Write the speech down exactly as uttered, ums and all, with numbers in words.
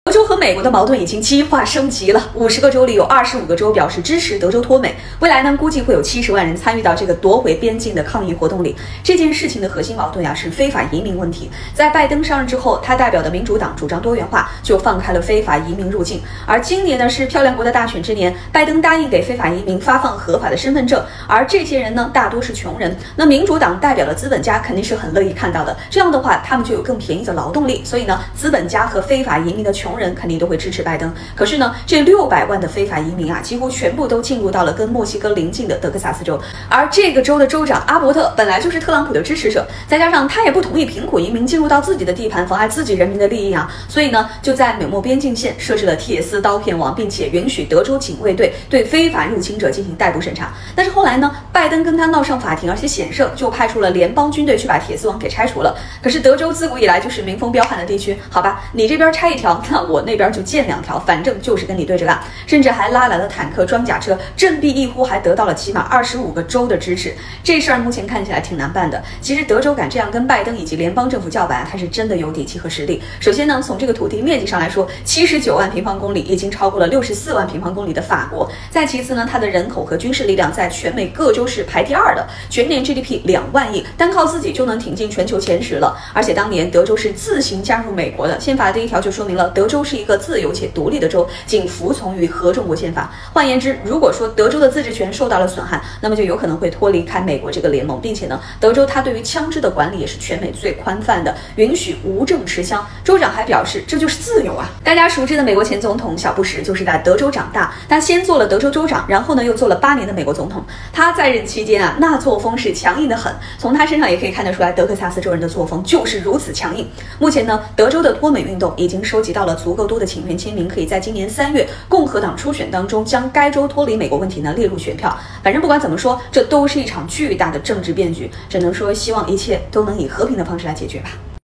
德州和美国的矛盾已经激化升级了，五十个州里有二十五个州表示支持德州脱美，未来呢估计会有七十万人参与到这个夺回边境的抗议活动里。这件事情的核心矛盾呀是非法移民问题。在拜登上任之后，他代表的民主党主张多元化，就放开了非法移民入境。而今年呢是漂亮国的大选之年，拜登答应给非法移民发放合法的身份证，而这些人呢大多是穷人。那民主党代表的资本家肯定是很乐意看到的，这样的话他们就有更便宜的劳动力，所以呢资本家和非法移民的穷人肯定都会支持拜登。可是呢，这六百万的非法移民啊，几乎全部都进入到了跟墨西哥邻近的德克萨斯州，而这个州的州长阿伯特本来就是特朗普的支持者，再加上他也不同意贫苦移民进入到自己的地盘，妨碍自己人民的利益啊，所以呢，就在美墨边境线设置了铁丝刀片网，并且允许德州警卫队对非法入侵者进行逮捕审查。但是后来呢，拜登跟他闹上法庭，而且险胜，就派出了联邦军队去把铁丝网给拆除了。可是德州自古以来就是民风彪悍的地区，好吧，你这边拆一条，那我那边就建两条，反正就是跟你对着干，甚至还拉来了坦克、装甲车，振臂一呼，还得到了起码二十五个州的支持。这事儿目前看起来挺难办的。其实德州敢这样跟拜登以及联邦政府叫板，他是真的有底气和实力。首先呢，从这个土地面积上来说，七十九万平方公里已经超过了六十四万平方公里的法国。再其次呢，它的人口和军事力量在全美各州是排第二的，全年 G D P 两万亿，单靠自己就能挺进全球前十了。而且当年德州是自行加入美国的，宪法的第一条就说明了德州是一个自由且独立的州，仅服从于合众国宪法。换言之，如果说德州的自治权受到了损害，那么就有可能会脱离开美国这个联盟，并且呢，德州它对于枪支的管理也是全美最宽泛的，允许无证持枪。州长还表示，这就是自由啊！大家熟知的美国前总统小布什就是在德州长大，他先做了德州州长，然后呢又做了八年的美国总统。他在任期间啊，那作风是强硬的很，从他身上也可以看得出来，德克萨斯州人的作风就是如此强硬。目前呢，德州的脱美运动已经收集到了足够多的请愿签名，可以在今年三月共和党初选当中将该州脱离美国问题呢列入选票。反正不管怎么说，这都是一场巨大的政治变局，只能说希望一切都能以和平的方式来解决吧。